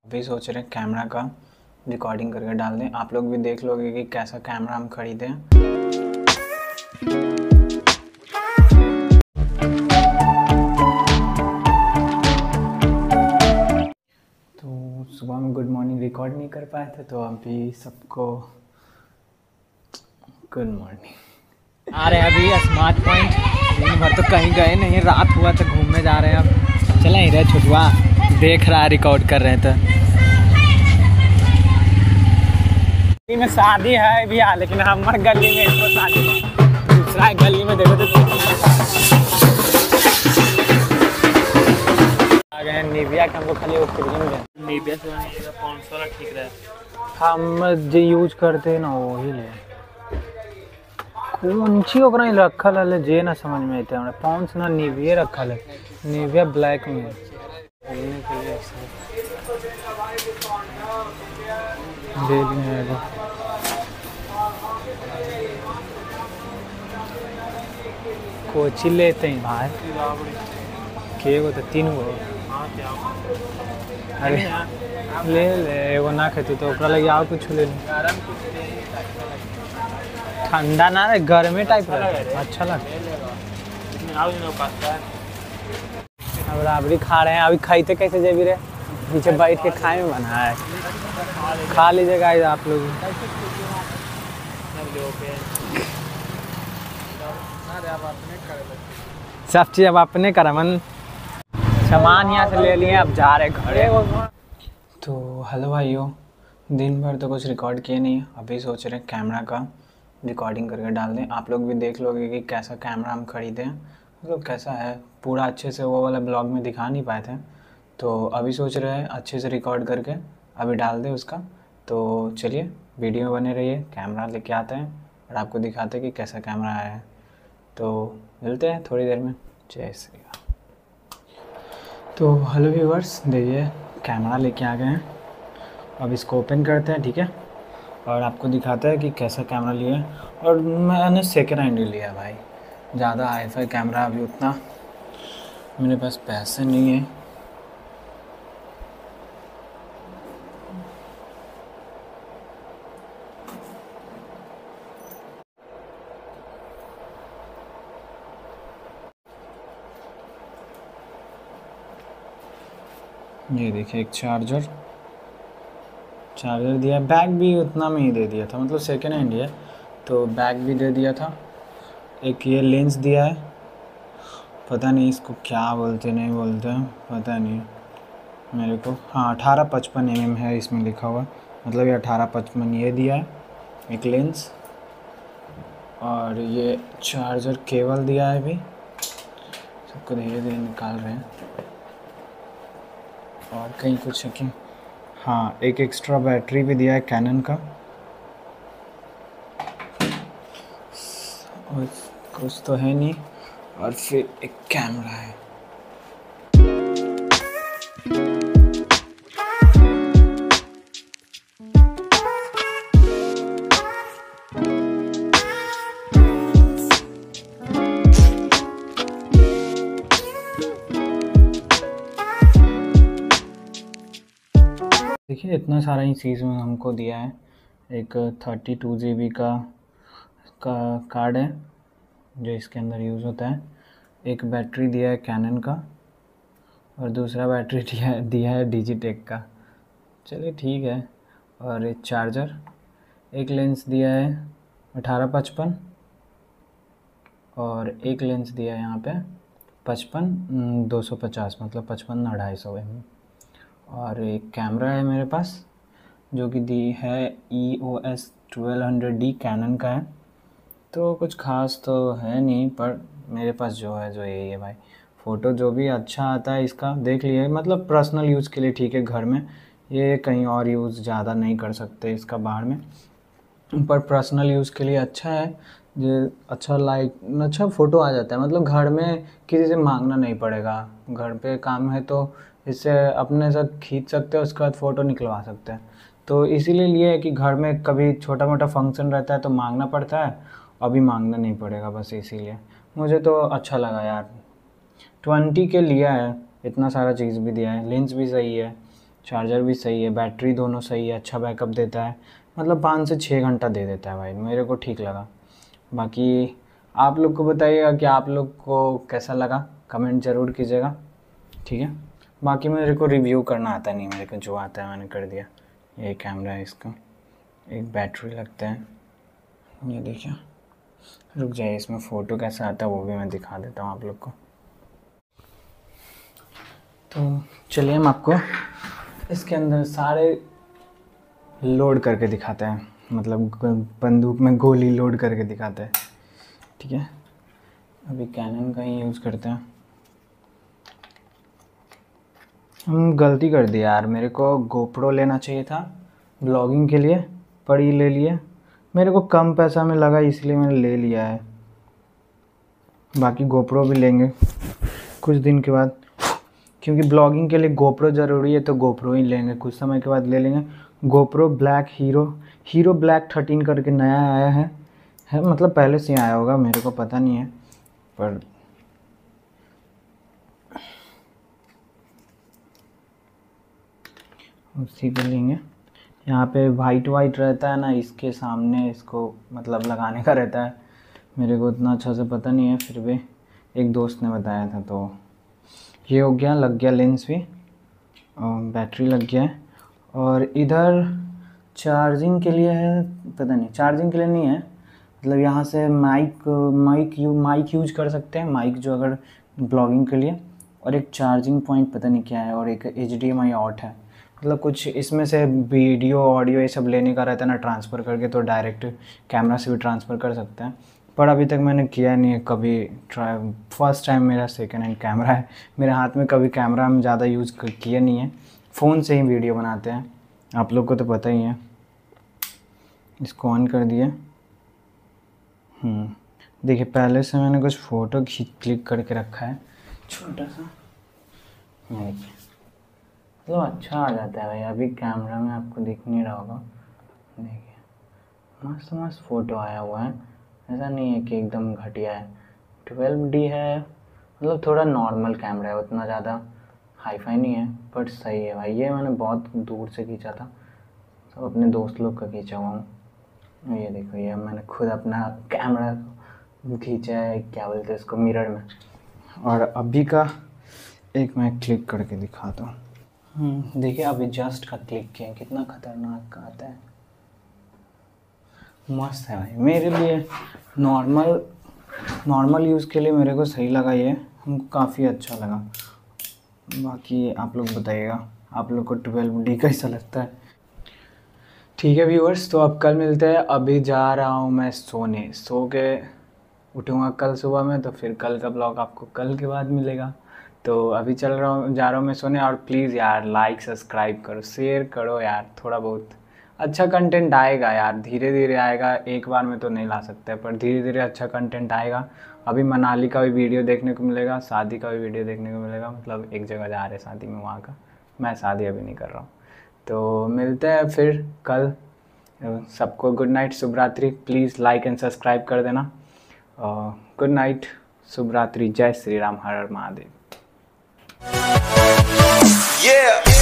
अभी सोच रहे कैमरा का रिकॉर्डिंग करके डाल दें। आप लोग भी देख लोगे कि कैसा कैमरा हम खरीदे हैं। तो सुबह में गुड मॉर्निंग रिकॉर्ड नहीं कर पाए थे, तो अभी सबको गुड मॉर्निंग। आ रहे हैं अभी स्मार्ट पॉइंट। दिन भर तो कहीं गए नहीं, रात हुआ तो घूमने जा रहे हैं। अब चला ही रहे, छुटवा देख रहा है, रिकॉर्ड कर रहे हैं। तो में शादी है भी है, लेकिन हमारे गली में इसको शादी दूसरा गली में देखो तो आ गए हैं निविया के। हमको खाली वो क्रीम है निविया से 500 वाला ठीक रहा। हम जो यूज करते हैं ना वही ले कौन सी ओकरा ही रखल है जे ना समझ में आते हमरा। पॉन्स ना निविया रखल है, निविया ब्लैक में बोलने के लिए दे दिए। कोची लेते हैं भाई के गो तो 3 गो। अरे ले ले एगो ना खेतु तो ओकरा लगे और कुछ ले ले। ठंडा ना रे, गर्मी टाइप रहता है, अच्छा लगता है। अब राबड़ी खा रहे हैं। अभी खाते कैसे जेबी रे, पीछे बैठ के खाए में बना है। खा लीजिएगा आप लोग। सब चीज़ अब अपने करा मन। सामान यहाँ से ले लिए, अब जा रहे घर। तो हेलो भाइयों, दिन भर तो कुछ रिकॉर्ड किए नहीं, अभी सोच रहे कैमरा का रिकॉर्डिंग करके डाल दें। आप लोग भी देख लोगे कि कैसा कैमरा हम खरीदे हैं, मतलब कैसा है। पूरा अच्छे से वो वाला ब्लॉग में दिखा नहीं पाए थे, तो अभी सोच रहे हैं अच्छे से रिकॉर्ड करके अभी डाल दें उसका। तो चलिए वीडियो में बने रहिए, कैमरा लेके आते हैं और आपको दिखाते हैं कि कैसा कैमरा आया है। तो मिलते हैं थोड़ी देर में। जय श्री राम। तो हेलो व्यूवर्स, देखिए कैमरा लेके आ गए हैं। अब इसको ओपन करते हैं, ठीक है, और आपको दिखाता है कि कैसा कैमरा लिया है। और मैंने सेकेंड हैंड ही लिया भाई, ज़्यादा हाई-फाई कैमरा अभी उतना मेरे पास पैसे नहीं है। ये देखिए एक चार्जर दिया, बैग भी उतना में ही दे दिया था, मतलब सेकेंड हैंड ही है तो बैग भी दे दिया था। एक ये लेंस दिया है, पता नहीं इसको क्या बोलते नहीं बोलते हैं, पता नहीं मेरे को। हाँ 1855 mm है इसमें लिखा हुआ, मतलब ये 1855 ये दिया है एक लेंस। और ये चार्जर केबल दिया है, अभी सबको धीरे धीरे निकाल रहे हैं। और कहीं कुछ है कि हाँ एक एक्स्ट्रा बैटरी भी दिया है कैनन का, और कुछ तो है नहीं। और फिर एक कैमरा है। देखिए इतना सारा ही चीज़ में हमको दिया है। एक 32 GB का कार्ड है जो इसके अंदर यूज़ होता है। एक बैटरी दिया है कैनन का, और दूसरा बैटरी दिया है डिजिटेक का। चलिए ठीक है। और एक चार्जर, एक लेंस दिया है 1855, और एक लेंस दिया है यहाँ पे 55-250, मतलब 55-250 mm। और एक कैमरा है मेरे पास जो कि दी है EOS 1200D कैनन का है। तो कुछ खास तो है नहीं, पर मेरे पास जो है जो यही है भाई। फ़ोटो जो भी अच्छा आता है इसका देख लिए, मतलब पर्सनल यूज़ के लिए ठीक है, घर में ये कहीं और यूज़ ज़्यादा नहीं कर सकते इसका बाहर में, पर पर्सनल यूज़ के लिए अच्छा है। जो अच्छा फ़ोटो आ जाता है, मतलब घर में किसी से मांगना नहीं पड़ेगा। घर पे काम है तो इससे अपने साथ खींच सकते हैं, उसके बाद फ़ोटो निकलवा सकते हैं। तो इसीलिए लिए है कि घर में कभी छोटा मोटा फंक्शन रहता है तो मांगना पड़ता है, अभी मांगना नहीं पड़ेगा, बस इसीलिए मुझे तो अच्छा लगा यार। 20 के लिया है, इतना सारा चीज़ भी दिया है, लेंस भी सही है, चार्जर भी सही है, बैटरी दोनों सही है, अच्छा बैकअप देता है, मतलब 5 से 6 घंटा दे देता है भाई, मेरे को ठीक लगा। बाकी आप लोग को बताइएगा कि आप लोग को कैसा लगा, कमेंट ज़रूर कीजिएगा, ठीक है। बाकी मेरे को रिव्यू करना आता नहीं, मेरे को जो आता है मैंने कर दिया। ये कैमरा है, इसका एक बैटरी लगता है, ये देखिए। रुक जाइए, इसमें फ़ोटो कैसा आता है वो भी मैं दिखा देता हूँ आप लोग को। तो चलिए हम आपको इसके अंदर सारे लोड करके दिखाते हैं, मतलब बंदूक में गोली लोड करके दिखाते हैं, ठीक है। अभी कैनन का ही यूज़ करते हैं। हम गलती कर दी यार, मेरे को गोप्रो लेना चाहिए था ब्लॉगिंग के लिए, पर ये ले लिए। मेरे को कम पैसा में लगा इसलिए मैंने ले लिया है। बाकी गोप्रो भी लेंगे कुछ दिन के बाद, क्योंकि ब्लॉगिंग के लिए गोप्रो ज़रूरी है, तो गोप्रो ही लेंगे, कुछ समय के बाद ले लेंगे। गोप्रो ब्लैक हीरो ब्लैक 13 करके नया आया है मतलब पहले से आया होगा, मेरे को पता नहीं है, पर उसी को लेंगे। यहाँ पे वाइट रहता है ना, इसके सामने इसको मतलब लगाने का रहता है। मेरे को उतना अच्छा से पता नहीं है, फिर भी एक दोस्त ने बताया था, तो ये हो गया, लग गया लेंस भी, और बैटरी लग गया है। और इधर चार्जिंग के लिए है, पता नहीं चार्जिंग के लिए नहीं है, मतलब यहाँ से माइक यूज कर सकते हैं, माइक जो अगर ब्लॉगिंग के लिए, और एक चार्जिंग पॉइंट पता नहीं क्या है, और एक HDMI आउट है, मतलब कुछ इसमें से वीडियो ऑडियो ये सब लेने का रहता है ना ट्रांसफ़र करके, तो डायरेक्ट कैमरा से भी ट्रांसफ़र कर सकते हैं, पर अभी तक मैंने किया नहीं है कभी ट्राई। फर्स्ट टाइम मेरा सेकेंड हैंड कैमरा है मेरे हाथ में, कभी कैमरा में ज़्यादा यूज़ किया नहीं है, फ़ोन से ही वीडियो बनाते हैं, आप लोग को तो पता ही है। इसको ऑन कर दिए। देखिए पहले से मैंने कुछ फ़ोटो क्लिक करके रखा है छोटा सा, देखिए मतलब अच्छा आ जाता है भाई। अभी कैमरा में आपको दिख नहीं रहा होगा, देखिए मस्त फ़ोटो आया हुआ है, ऐसा नहीं है कि एकदम घटिया है। 12D है, मतलब थोड़ा नॉर्मल कैमरा है, उतना ज़्यादा हाईफाई नहीं है, बट सही है भाई। ये मैंने बहुत दूर से खींचा था, सब अपने दोस्त लोग का खींचा हुआ हूँ। ये देखो, ये मैंने खुद अपना कैमरा खींचा है, क्या बोलते हैं इसको, मिरर में। और अभी का एक मैं क्लिक करके दिखाता हूँ। देखिए अभी जस्ट का क्लिक किया, कितना खतरनाक का आता है, मस्त है भाई। मेरे लिए नॉर्मल यूज़ के लिए मेरे को सही लगा, ये हमको काफ़ी अच्छा लगा। बाकी आप लोग बताइएगा आप लोग को 12D कैसा लगता है। ठीक है व्यूअर्स, तो अब कल मिलते हैं। अभी जा रहा हूँ मैं सोने, सो के उठूँगा कल सुबह में, तो फिर कल का ब्लॉग आपको कल के बाद मिलेगा। तो अभी जा रहा हूँ मैं सोने। और प्लीज़ यार लाइक सब्सक्राइब करो, शेयर करो यार, थोड़ा बहुत अच्छा कंटेंट आएगा यार, धीरे धीरे आएगा, एक बार में तो नहीं ला सकते, पर धीरे धीरे अच्छा कंटेंट आएगा। अभी मनाली का भी वीडियो देखने को मिलेगा, शादी का भी वीडियो देखने को मिलेगा, मतलब एक जगह जा रहे शादी में, वहाँ का। मैं शादी अभी नहीं कर रहा हूँ, तो मिलते हैं फिर कल। सबको गुड नाइट, शुभ रात्रि। प्लीज़ लाइक एंड सब्सक्राइब कर देना। गुड नाइट, शुभ रात्रि, जय श्री राम, हर हर महादेव। Yeah.